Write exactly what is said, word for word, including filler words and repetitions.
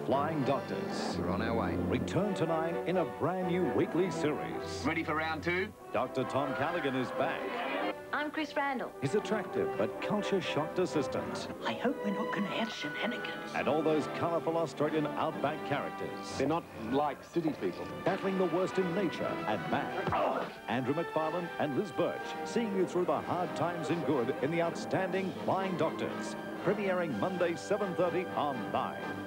Flying Doctors. We're on our way. Return to nine in a brand new weekly series. Ready for round two? Doctor Tom Callaghan is back. I'm Chris Randall. His attractive but culture-shocked assistant. I hope we're not going to have shenanigans. And all those colourful Australian outback characters. They're not like city people. Battling the worst in nature and man. Oh. Andrew McFarlane and Liz Birch, seeing you through the hard times and good in the outstanding Flying Doctors. Premiering Monday, seven thirty on Nine.